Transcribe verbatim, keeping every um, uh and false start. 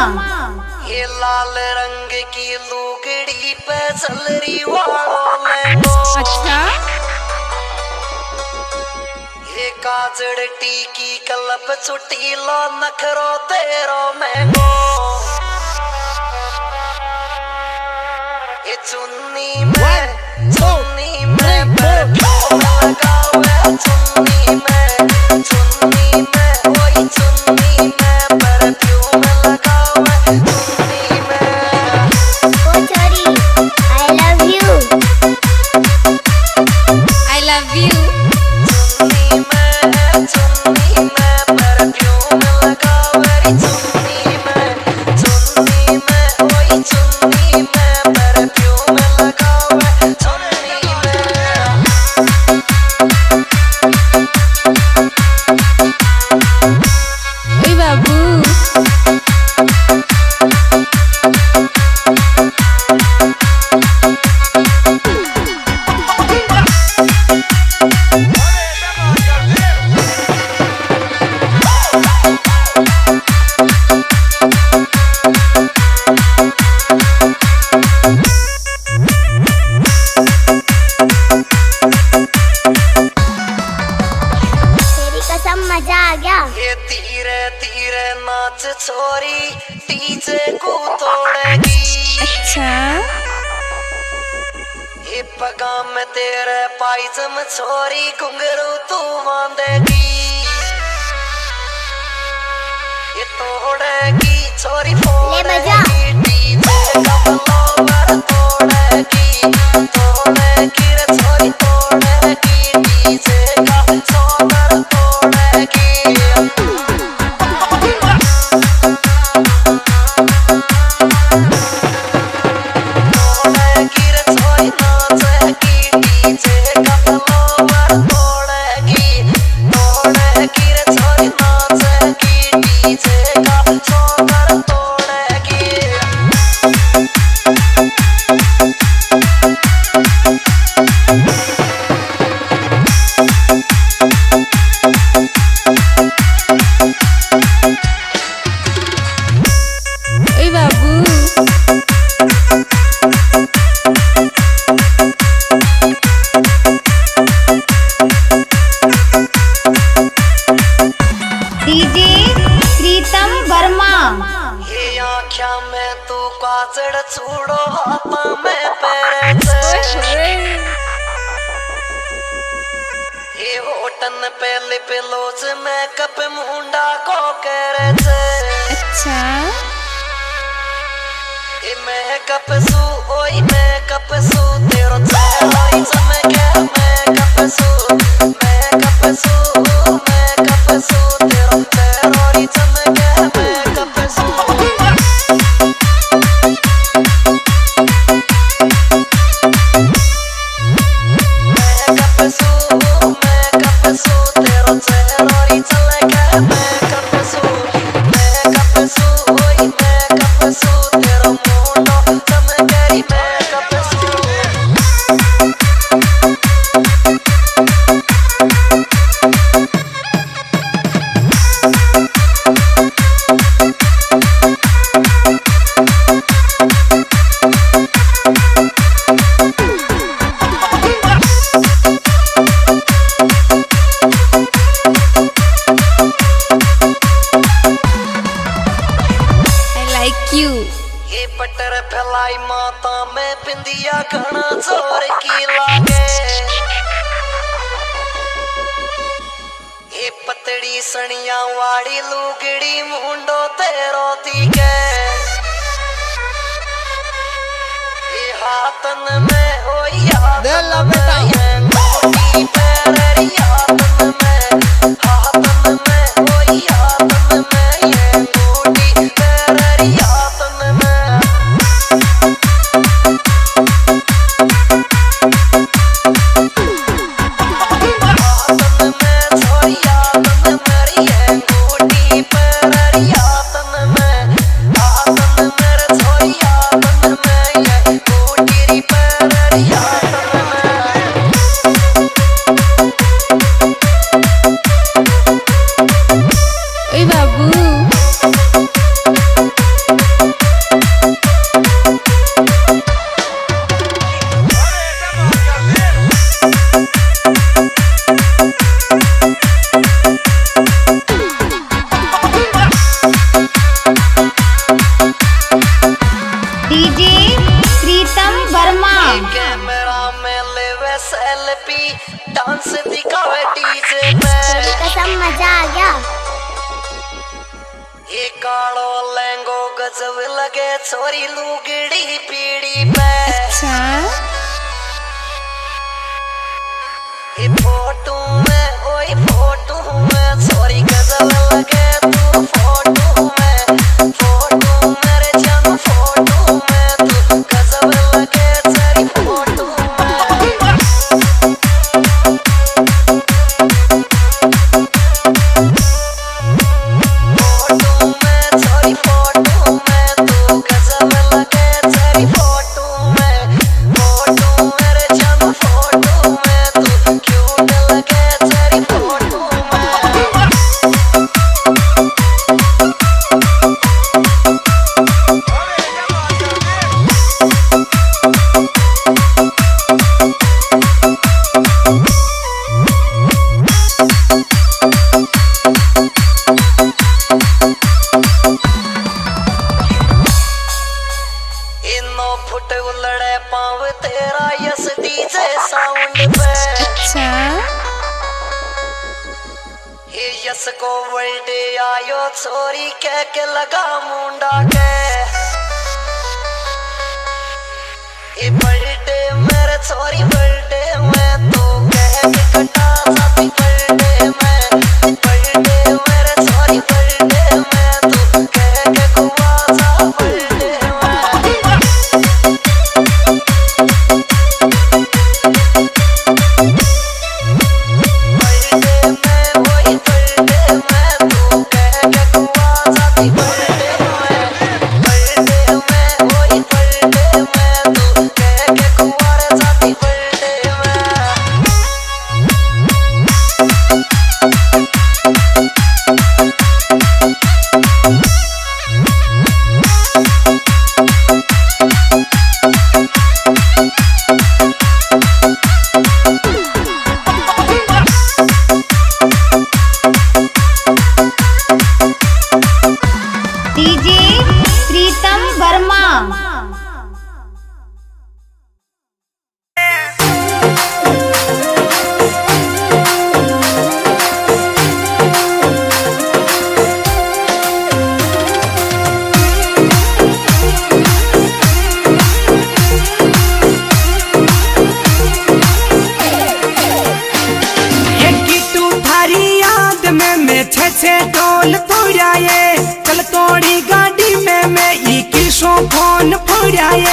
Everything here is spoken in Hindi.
ये लाल रंग की लुगड़ी पे चलरी वालों लहंगो। अच्छा। ये काजड़ टीकी कलब चुटीलो नखरो तेरो महंगो। ये चुन्नी में चुन्नी में परफ्यूम लगावे चुन्नी में चुन्नी में वही चुन्नी में परफ्यूम लगावे चुन्नी में। ओ छोरी I love you I love you। चुन्नी में चुन्नी में परफ्यूम लगावे चुन्नी में चुन्नी में वही चुन्नी में परफ्यूम लगावे चुन्नी में। ओए बाबू। मजा आ गया। ये धीरे धीरे नाच छोरी डीजे को तोड़ेगी। अच्छा। ये पगा में तेरे पायजम छोरी घुंघरू तू बांधेगी। ये तोड़ेगी छोरी फोड़ेगी डीजे का फ्लोर तोड़ेगी तोड़ेगी रे छोरी तोड़ेगी डीजे का फ्लोर तोड़ेगी। ओए बाबू। डीजे प्रीतम वर्मा। ये आँखिया में तू काजड़ चूड़ो हाथा में पैरे ये होटन पे लिप लोज में कप मुंडा को करे छे। अच्छा। ये मेकअप सू ओई मेकअप सू तेरो चेहरा चमके मेकअप सू मेकअप सू मेकअप सू तेरो चेहरा चमके मेकअप सू। ये बटर फैलाई माता में बिंदिया घना जोर की लागे। ये पतड़ी सनिया वाड़ी लुगड़ी मुंडो तेरो दिखे। ये हाथन में ओ याद में मोटी पैर यादन में हाथन में ओ यादन में ये मोटी पैर यादन में। यातन में कालो लहंगो गजब लगे छोरी लुगड़ी पीड़ी पे। अच्छा ये फोटो में ओए फोटो में छोरी गजब लगे तू फोटो में फोटो मेरे जम फोटो में तू गजब लगे तेरी फोटो फुट उलड़े पाव तेरा यस डीजे साउंड पे। अच्छा ये यस को वर्ल्डे आयो छोरी कह के लगा मुंडा के। ये बर्थडे मेरे छोरी बर्थडे में तो कह के कटा साथी बर्थडे में बर्थडे मेरे छोरी बर्थडे में तो कह के कुआ सा बर्थडे में। डीजे प्रीतम वर्मा। छे डोल तोड़ाए चल तोड़ी गाड़ी में मैं ई किसो फोन फोड़ाए।